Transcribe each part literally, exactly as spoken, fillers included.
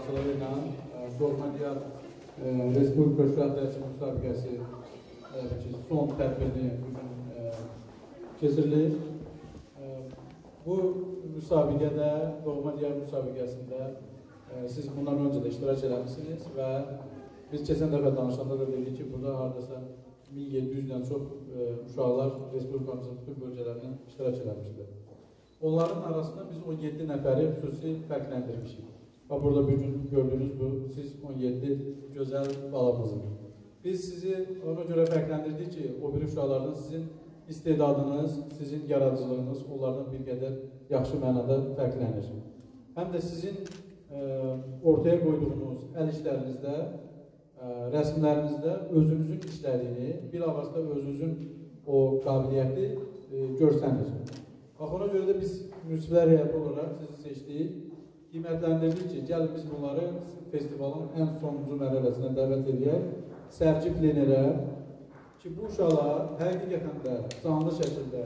iştirakçıları ilə Doğma Diyar Respublika Uşaq Dərsi müsabiqəsi son tədbirini bugün keçirilir. Bu müsabiqədə, Doğma Diyar müsabiqəsində siz bundan öncə də iştirak eləmişsiniz və biz keçən dəfə danışanda da dedik ki, burada hardasa min yeddi yüzdən çox uşaqlar Respublikamızın bütün bölgələrindən iştirak eləmişdir. Onların arasında biz on yeddi nəfəri xüsusi fərqləndirmişik. Və burada bugün gördüyünüz bu, siz on yeddi gözəl balamızın. Biz sizi ona görə fərqləndirdik ki, o bir uşaqlardan sizin istedadınız, sizin yaradıcılığınız onlardan bir qədər yaxşı mənada fərqlənir. Həm də sizin e, ortaya qoyduğunuz əl işlərinizdə, e, rəsmlərinizdə özünüzün işlədiyini, bir avazda özünüzün o qabiliyyəti e, görsənir. Bax, ona görə də biz müsiblər heyəti olaraq sizi seçdik, qiymətləndirdik ki, gəlin biz bunları festivalın ən sonuncu mərhələsinə dəvət edək, sərgi plenerə ki, bu uşaqlar həqiqətən də canlı şəkildə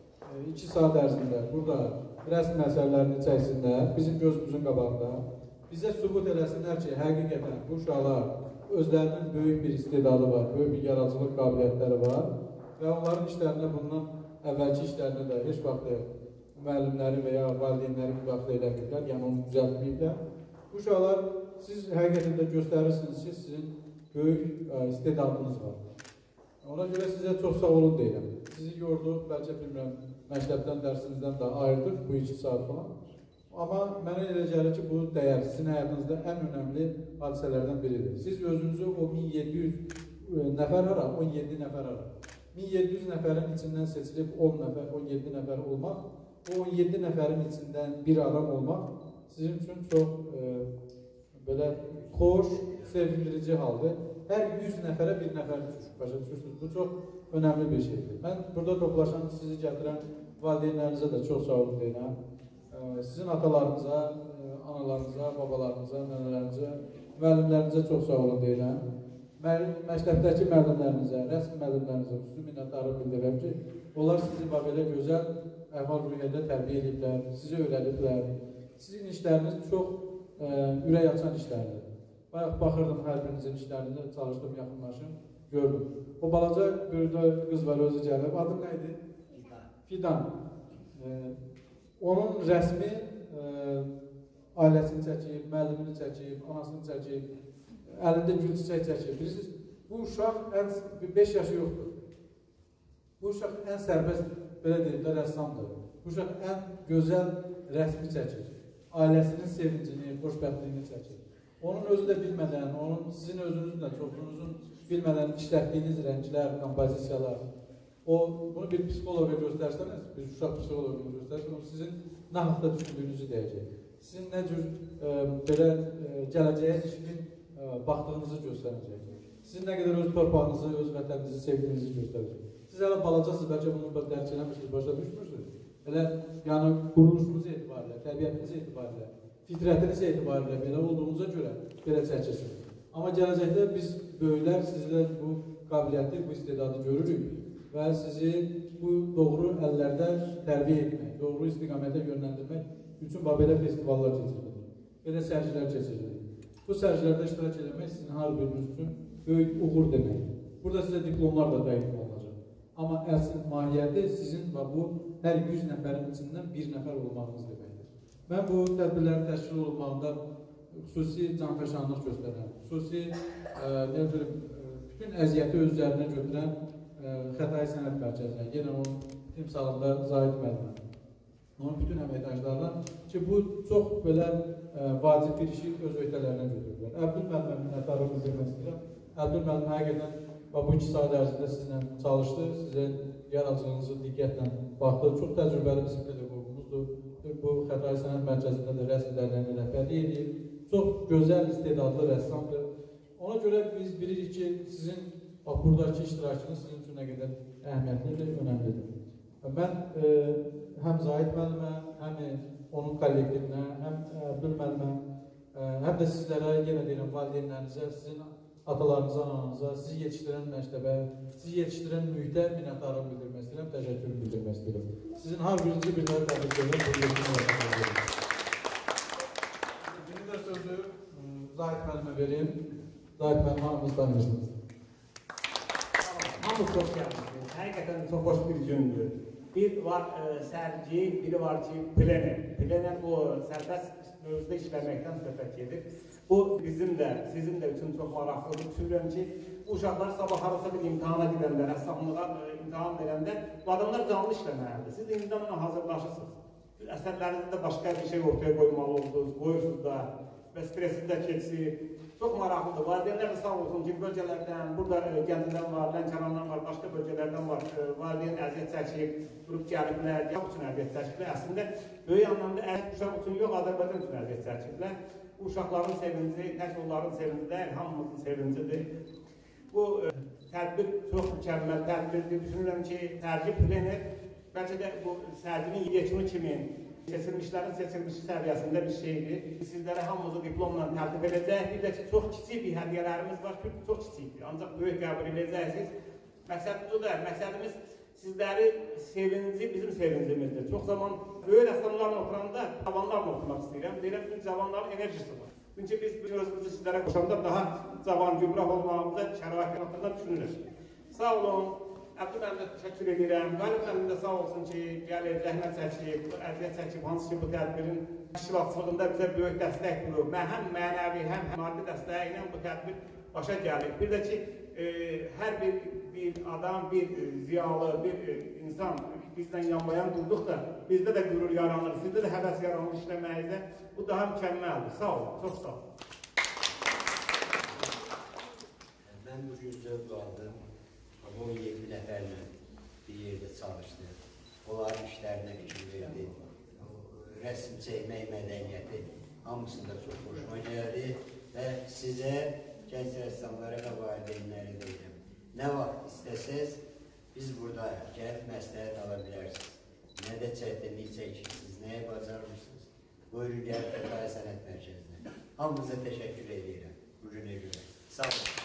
iki saat ərzində burada rəsm əsərlərini çəksinlər, bizim gözümüzün qabağında, bizə sübut eləsinlər ki, həqiqətən bu uşaqlar özlərinin böyük bir istedadı var, böyük bir yaradıcılıq qabiliyyətləri var və onların işlərinə bundan əvvəlki işlərinə də heç vaxt müəllimləri və ya valideynləri müdaxilə eləməklər, yəni onu düzəltməyiblər. Bu uşaqlar, siz həqiqətən də göstərirsiniz ki, sizin böyük istedadınız var. Ona görə sizə çox sağ olun deyirəm. Sizi yorduq, bəlkə bilmirəm, məktəbdən, dərsinizdən də ayırdıq bu iki saat falan. Amma mənə elə gəlir ki, bu dəyər sizin həyatınızda ən önəmli hadisələrdən biridir. Siz özünüzü o min yeddi yüz nəfər ara, on yeddi nəfər ara. min yeddi yüz nəfərin içindən seçilib on nəfər, on yeddi nəfər olmaq, o on yeddi nəfərin içindən bir adam olmaq sizin üçün çox e, belə xoş, sevindirici haldır. Hər yüz nəfərə bir nəfər düşür, başa düşürsünüz. Bu çox önəmli bir şeydir. Mən burada toplaşan, sizi gətirən valideynlərinizə də çox sağ olun deyirəm. E, sizin atalarınıza, e, analarınıza, babalarınıza, nənələrinizə, müəllimlərinizə çox sağ olun deyirəm. Məktəbdəki müəllimlərinizə, rəsm müəllimlərinizə xüsusi minnətdarlıq bildirirəm ki, onlar sizi belə gözəl əhval-ruhiyyədə tərbiyə ediblər, sizi öyrədiblər. Sizin işləriniz çox e, ürək açan işlərdir. Bayaq baxırdım hər birinizin işlərində, çalışdım, yaxınlaşım, gördüm. O balaca bir qız var, özü gəlib. Adı nə idi? Fidan. Fidan. E, onun rəsmi e, ailəsini çəkib, müəllimini çəkib, anasını çəkib, əlində gül çiçək çəkir. Bilirsiniz, bu uşaq ən, beş yaşı yoxdur. Bu uşaq ən sərbəst, belə deyib də, rəssamdır. Bu uşaq ən gözəl rəsmi çəkir. Ailəsinin sevincini, xoşbəxtliyini çəkir. Onun özü də bilmədən, onun sizin özünüzün də, çoxunuzun bilmədən işlətdiyiniz rənglər, kompozisiyalar, o, bunu bir psixoloqa göstərsəniz, bir uşaq psixoloqunu göstərsəniz, o sizin nə haqda düşündüyünüzü deyəcək. Sizin nə cür e, belə e, gələcəyə işin baxdığınızı göstərəcək. Sizin nə qədər öz torpağınızı, öz vətəninizi, sevdiyinizi göstərəcək. Siz hələ balacasınız, bəlkə bunu dərk eləmişsiniz, başa düşmürsünüz. Elə, yəni, quruluşunuz etibarilə, təbiətiniz etibarilə, fitrətiniz etibarilə belə olduğunuza görə belə çəkirsiniz. Amma gələcəkdə biz böyüklər sizlə bu qabiliyyəti, bu istedadı görürük və sizi bu doğru əllərdə tərbiyə etmək, doğru istiqamətə yönləndirmək üçün belə festivallar keçirilir, belə sərgilər keçirilir. Bu sərgilərdə iştirak edilmək sizin hər biriniz üçün böyük uğur deməkdir. Burada sizə diplomlar da təqdim olunacaq. Amma əsl mahiyyəti sizin və bu hər yüz nəfərin içindən bir nəfər olmağınız deməkdir. Mən bu tədbirlərin təşkil olunmağında xüsusi canfəşanlıq göstərən, xüsusi e, bilim, bütün əziyyəti öz üzərinə götürən e, Xətai Sənət Mərkəzinə, yenə onun timsalında Zahid müəllimə, onun bütün əməkdaşlarına ki, bu çox belə e, vacib bir işi öz öhdələrinə götürürlər. Əbdül müəllimə minnətdarlıq bildirmək istəyirəm. Əbdül müəllim həqiqətən bu iki saat ərzində sizinlə çalışdı, sizin yaradıcılığınızı diqqətlə baxdı. Çox təcrübəli bizim pedaqogumuzdur. Bu Xətai Sənət Mərkəzində də rəsm dərnəyinə rəhbərlik edir. Çox gözəl, istedadlı rəssamdır. Ona görə biz bilirik ki, sizin bax, buradakı iştirakınız sizin üçün nə qədər əhəmiyyətlidir, önəmlidir. Mən e, həm Zahid müəllimə, həm onun kollektivinə, həm Əbdül müəllimə, e, həm də sizlərə, yenə deyirəm, valideynlərinizə, sizin atalarınıza, ananıza, sizi yetişdirən məktəbə, sizi yetişdirən mühitə minnətdarlıq bildirmək istəyirəm, təşəkkür bildirmək istəyirəm. Sizin hər birinci bir daha təbrik edirəm, bu yetişdirən məktəbə. İkinci də sözü Zahid müəllimə vereyim. Zahid müəllim hamımız tanıyorsunuz. Hamı çok yapmışsınız. Hakikaten çok hoş bir gündür. Bir var e, sergi, biri var ki plener. Plener o serbest mövzuda işlemekten söhbət edir. Bu bizim de, sizin de için çok maraqlıdır. Düşünürüm ki, bu uşaqlar sabah harasa bir imtihana gidəndə, rəssamlığa e, imtihan verəndə bu adamlar canlı işləməlidir. Siz indidən ona hazırlaşırsınız. Əsərlərinizdə başqa bir şey ortaya koymalı oldunuz, qoyursunuz da və stresi də keçir. Çox maraqlıdır. Valideynlər sağ olsun ki, bölgələrdən, burada e, Gəncədən var, Lənkərandan var, başqa bölgələrdən var. E, valideyn əziyyət çəkib, qrup gəliblər, uşaq üçün əziyyət çəkiblər. Əslində, böyük anlamda əziyyət uşaq üçün yox, Azərbaycan üçün əziyyət çəkiblər. Bu uşaqların sevinci, tək onların sevinci deyil, hamımızın sevincidir. Bu e, tədbir çox mükəmməl tədbirdir. Düşünürəm ki, sərgi plener, bəlkə də bu sərginin yetimi kimi seçilmişlərin seçilmişi səviyyəsində bir şeydir. Sizlərə hamımızı diplomla təqdim edəcək. Bir də ki, çox kiçik bir hədiyyələrimiz var ki, çox kiçikdir. Ancaq böyük qəbul edəcəksiniz. Məqsəd budur, məqsədimiz sizləri sevinci bizim sevincimizdir. Çox zaman böyük rəssamlarla oturanda cavanlarla oturmaq istəyirəm. Deyirəm ki, cavanların enerjisi var. Çünki biz özümüzü sizlərə qoşanda daha cavan, gübrah olmağımıza şərait haqqında düşünürük. Sağ olun. Əbdül müəllimə təşəkkür edirəm. Qalib müəllim də sağ olsun ki, gəlir, zəhmət çəkib, əziyyət çəkib, hansı ki bu tədbirin təşkilatçılığında bizə böyük dəstək bulur. Mən həm mənəvi, həm maddi dəstəyi ilə bu tədbir başa gəlir. Bir də ki, e, hər bir, bir adam, bir e, ziyalı, bir e, insan bizdən yanbayan durduqda bizdə də qürur yaranır, sizdə də həvəs yaranır işləməyizdə. Bu daha mükəmməldir. Sağ olun, çox sağ olun. Mən bugün zövq aldım. on yeddi nəfərlə bir yerdə çalışdı. Onların işlərinə fikir verdi. Rəsm çəkmək mədəniyyəti hamısında çox xoşuma gəldi və sizə, gənc rəssamlara və valideynləri deyirəm. Nə vaxt istəsəz, biz burada gəlib məsləhət ala bilərsiniz. Nədə çətinlik çəkirsiniz, nəyə bacarırsınız? Buyurun gəlib Fətaya Sənət Mərkəzinə. Hamınıza təşəkkür edirəm bugünə görə. Sağ olun.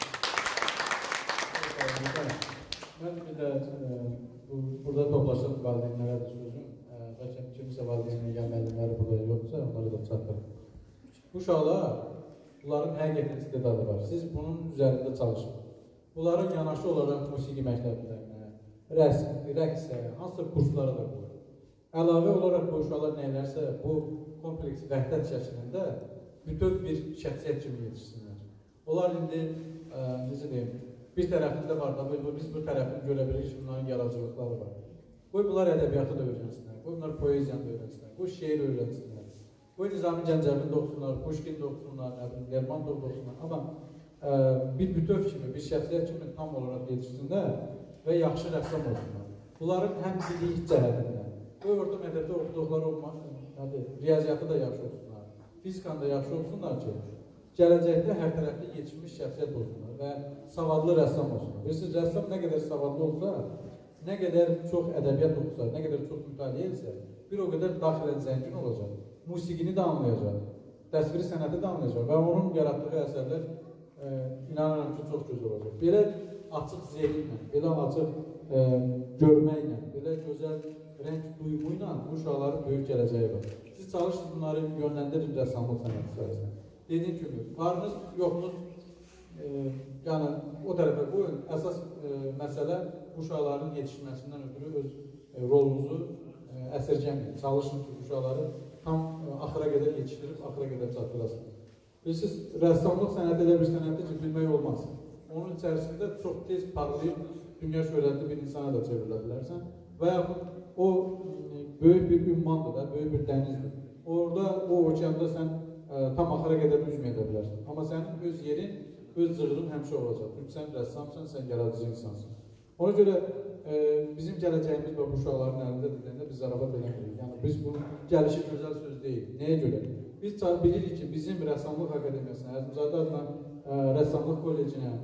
Ben bir de e, bu, burada toplaşan valideynlərə də sözüm. E, bəlkə kimsə valideynə gəlməyənləri burada yoxsa, onları da çatdırın. Bu uşaqlar, bunların həqiqətən istedadı var. Siz bunun üzərində çalışın. Bunların yanaşı olaraq musiqi məktəblərinə, rəsm, rəqsə, hansısa kurslara da qoyun. Əlavə olaraq bu uşaqlar neylərsə, bu kompleks vəhdət şəklində bütöv bir şəxsiyyət kimi yetişsinlər. Onlar indi, e, necə deyim, bir tərəfində var da, biz bu tərəfini görə bilirik ki, bunların yaradıcılıqları var. Qoy bunlar ədəbiyyatı da öyrənsinlər, qoy bunlar poeziyanı da öyrənsinlər, qoy şeir öyrənsinlər, qoy Nizami Gəncəvini də oxusunlar, Pushkin də oxusunlar, Lermontov da oxusunlar. Amma ə, bir bütöv kimi, bir şəxsiyyət kimi tam olaraq yetişsinlər və yaxşı rəssam olsunlar. Bunların həm bilik cəhətində, qoy orta məktəbdə oxuduqları riyaziyyatı da yaxşı olsunlar, fizikanı da yaxşı olsunlar ki, gələcəkdə hər tərəfli yetişmiş şəxsiyyət olsunlar və savadlı rəssam olsunlar. Bilirsiniz, rəssam nə qədər savadlı olsa, nə qədər çox ədəbiyyat oxusa, nə qədər çox mütaliə etsə, bir o qədər daxilən zəngin olacaq, musiqini də anlayacaq, təsviri sənəti də anlayacaq və onun yaratdığı əsərlər e, inanıram ki, çox gözəl olacaq. Belə açıq zehinlə, belə açıq e, görməklə, belə gözəl rəng duyumu ilə bu uşaqların böyük gələcəyi var. Siz çalışın, bunları yönləndirin rəssamlıq sənəti sayəsində. Dediyim kimi, varınız, yoxunuz, e, yəni o tərəfə qoyun. Əsas e, məsələ uşaqların yetişməsindən ötürü öz e, rolunuzu e, əsirgəməyin. Çalışın ki, uşaqları tam e, axıra qədər yetişdirib, axıra qədər çatdırasınız. Bilirsiniz, rəssamlıq sənəti elə bir sənətdir ki, bilmək olmaz. Onun içərisində çox tez parlayıb, dünya şöhrətli bir insana da çevrilə bilərsən və yaxud o e, böyük bir ümmandır da, böyük bir dənizdir. Orada, o okeanda sən tam axıra qədər üzməyə edə bilərsən. Amma sənin öz yerin, öz zırhın həmişə olacaq. Çünki sən rəssamsan, sən yaradıcı insansın. Ona görə e, bizim gələcəyimiz və bu uşaqların əlində dilində biz zarafat eləmirik. Yəni, biz bunun gəlişi gözəl söz deyil. Nəyə görə? Biz bilirik ki, bizim Rəssamlıq Akademiyasına, Əzimzadə adına e, Rəssamlıq Kollecinə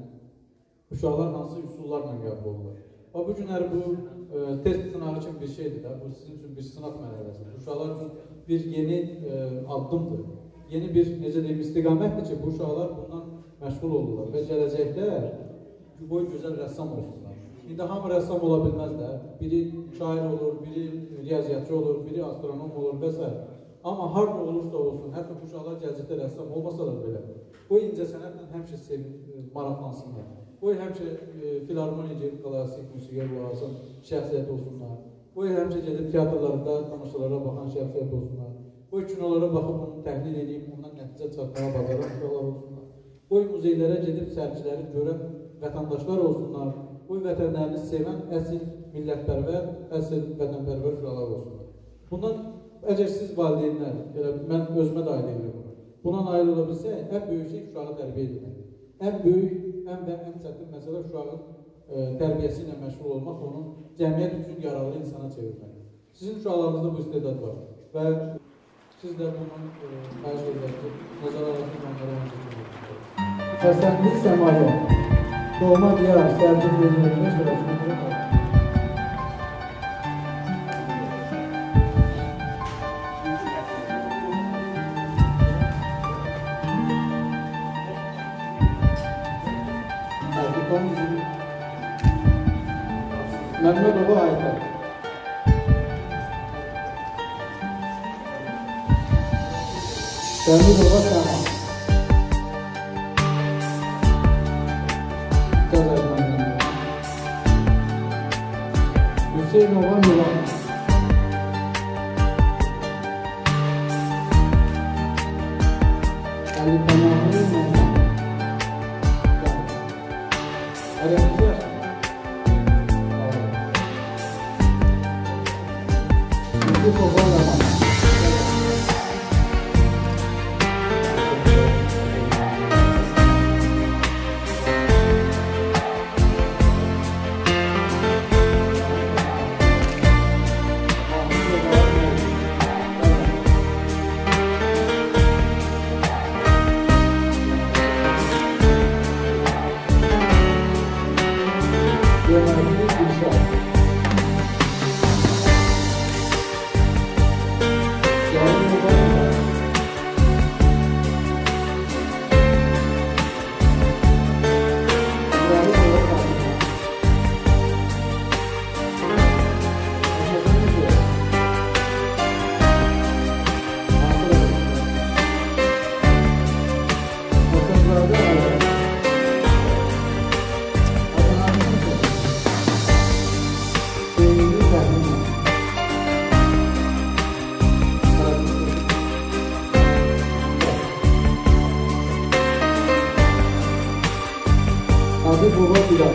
uşaqlar hansı üsullarla qəbul olurlar. Və bu günləri bu e, test sınağı kimi bir şeydir də, bu sizin üçün bir sınaq mərhələsidir. Uşaqlar üçün bir yeni e, addımdır. Yeni bir, necə deyim, istiqamətdir ki, bu uşaqlar bundan məşğul olurlar və gələcəkdə boy gözəl rəssam olsunlar. İndi hamı rəssam ola bilməz də, biri şair olur, biri riyaziyyatçı olur, biri astronom olur və s. Amma harada olursa olsun, hətta bu uşaqlar gələcəkdə rəssam olmasalar belə, O incəsənətlə həmişə sevin, maraqlansınlar. O həmişə e, filarmoniya gedib klassik musiqiyə qulaq asan şəxsiyyət olsunlar. O həmişə gedib teatrlarda tamaşalara baxan şəxsiyyət olsunlar. O kinolara baxıb onu təhlil edib, ondan nəticə çıxartmağa bacaran uşaqlar olsunlar. O muzeylərə gedib sərgiləri görən vətəndaşlar olsunlar. O vətənlərini sevən əsl millətpərvər, əsl vətənpərvər uşaqlar olsunlar. Bundan əgər siz valideynlər, elə mən özümə də aid edirəm bunu. Buna nail ola bilsək, ən böyük şey uşağı tərbiyə etməkdir. Ən böyük, ən və ən çətin məsələ uşağın e, tərbiyəsi ilə məşğul olmaq, onun cəmiyyət üçün yararlı insana çevirməkdir. Sizin uşaqlarınızda bu istedad var və siz də bunu e, xahiş edirəm ki, nəzərə alın onlara ən çəkin. Həsənli Səmaya, Doğma Diyar, Sərci Bölümlərində şərəfini var. Məmnun ola Aytər. Məmnun ola Səma. Gəzər məmnun ola. Hüseyin ola Milan. Ali Pənahlı Məmnun. Ərəmizə Adı Baba Bilal.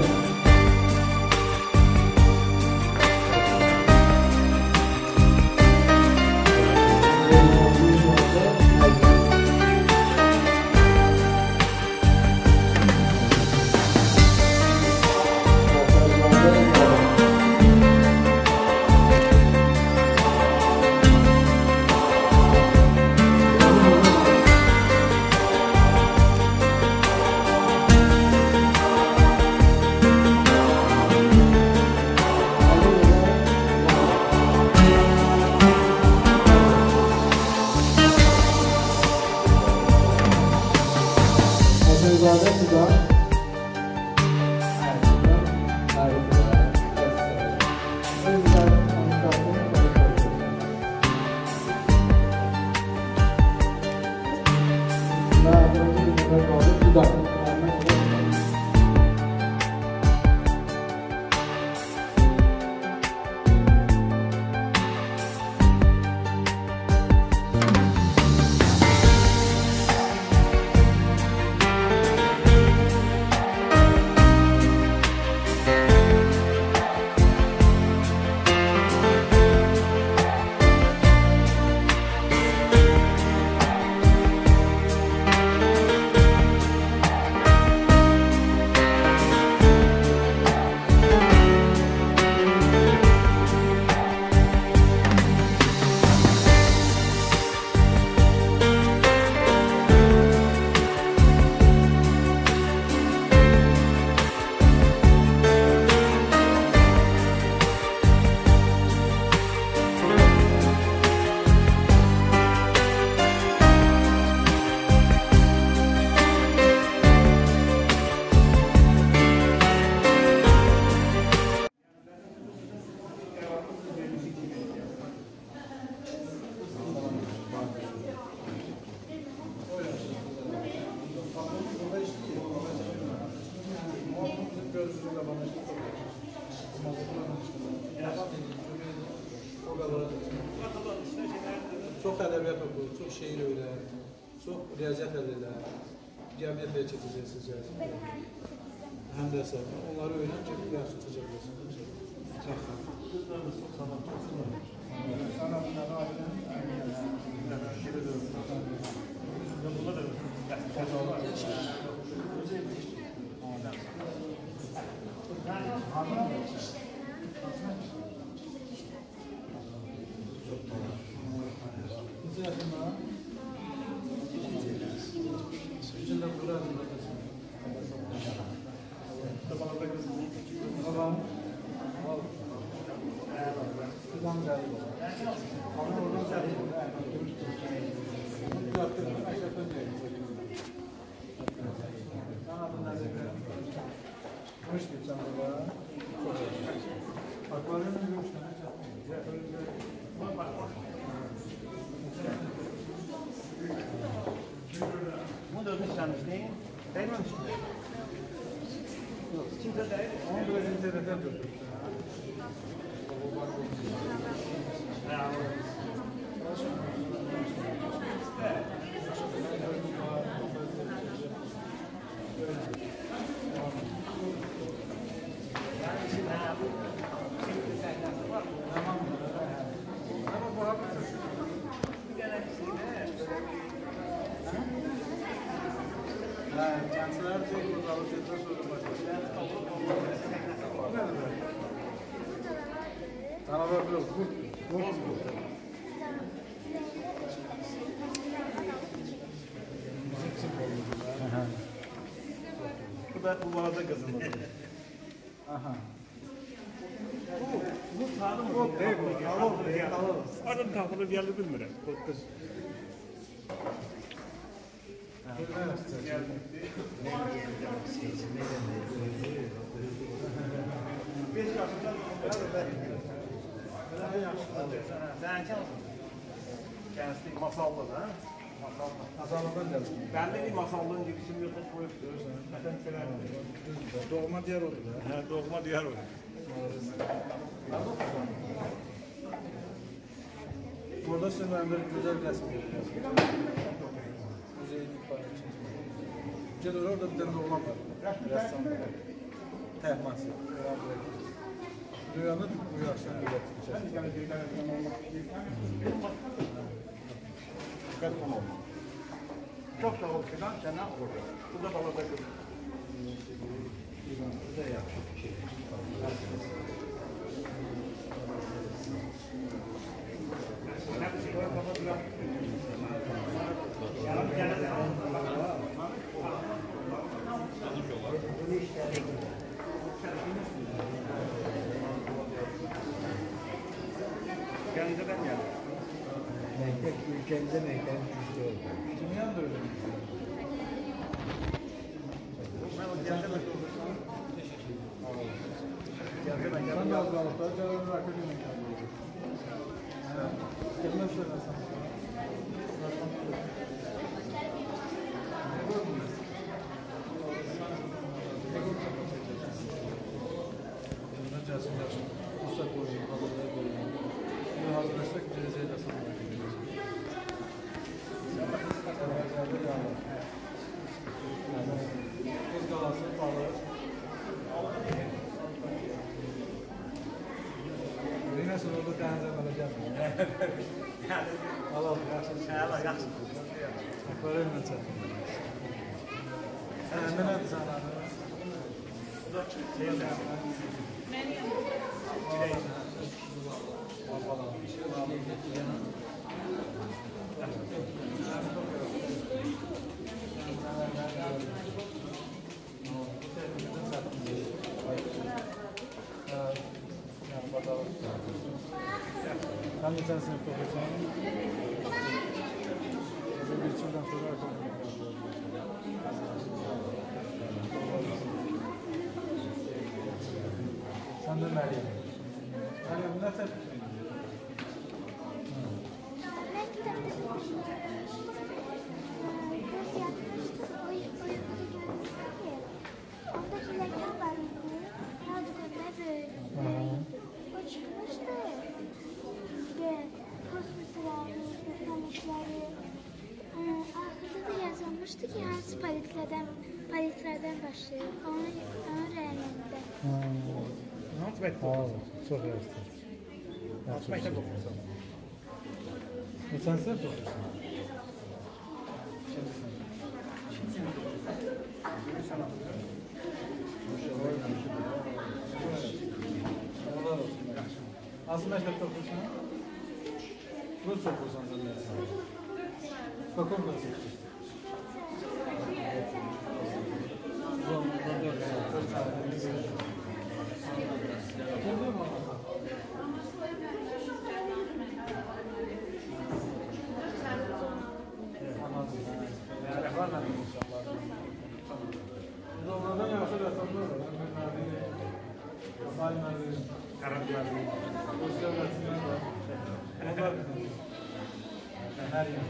sözcüğüyle bana işte çok o kadar çok edebiyat oku, çok şiir öyle, çok riyaziyyat elde, cemiyet geçeceksiniz. Hem de sen, onları öğren ki yaxşı çözeceksin. Çok sağ olun. Sana bunları ailem, Bunlar da Bu da dışlanmış değil. Değmemiş mi? Yok. Kimse değil. Onu böyle internetten gördüm. Gençler de kurtalıp yeter sorun başlasın. Ne demek? Tanılar biraz bu. Bu. Bu da bu arada kazanıldı. Aha. Bu tanım mı? Yok değil bu. Alalım. Alalım. Adam tahtalı bir yerli bilmiyorum. Kız. Beş yaşından sen çalsın. Kendisi masallı da. Masallıdan geldim. Ben de bir masallığın girişimi yok. Koyup diyorsun. Zaten selam. Doğma diğer oldu. Ha, doğma diyar olur. Burada sizin önünde güzel bir resim görüyorsunuz. Müzeyin paylaşımı. Gel orada bir tane oğlan var. Ressam var. Tehmasi. Dünyanın bu yaştan üretmiş. Çok da okudan sana olur. Bu da balada kız. Bu da yapmış bir şey. Kendinize ben geldim. Mektep ülkemizde mektep güçlü oldu. Kimyan da öyle. Sen de az balıklar, canını rakı yemek yapıyorsun. Kelime söylesem. Necəsin yaxşı. Bursa qoyun, hazırlaya qoyun. Bunu hazırlaşsak gələcək də sana. Kız qalası, balı. Neyəsə orada dənizə mənə gəlmir. Al al, yaxşı. Hala yaxşı. Akvarel necə? Hə, mənədir sana. Bu da şeyde. Sen geçen sınıfta okuyorsun. Bir içinden sonra sen de Meryem. Meryem ne tepki? Orada çilekler var. palitlərdən, palitlərdən başlayır. Onun, onun rəyonunda. Hansı məktəb oxuyorsun? Çox yaxşı. Hansı məktəb oxuyorsun? Neçən sinif oxuyorsun? Hansı məktəbdə oxuyorsun? Rus oxuyorsan sən nəsə? Каком классе учишься? Her yer.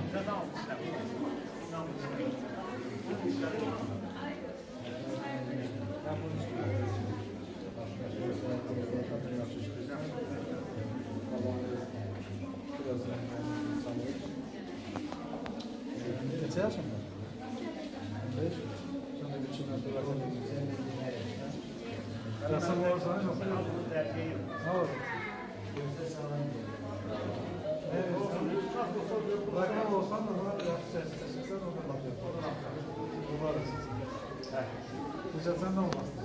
Neçə yaşın var? beş. Sən də biçimdən sonra rəsəm olursan, yoxsa yox? Nə olur? Rəqəm olsan da yaxşı səsləyirsən, oradan baxıyorsun. Onlar da sizin. Güzel, sən nə olmasın?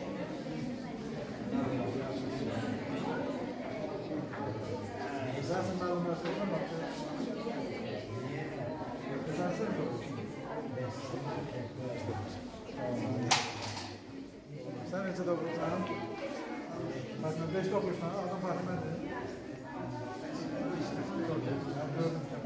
Güzelsin, mən onları söyləyəm, baxıyorsun. Güzelsin mi? Sən necə də oxuyursan? Məsələn, beşdə oxuyursan, adam fərqi məndə. Gördüm.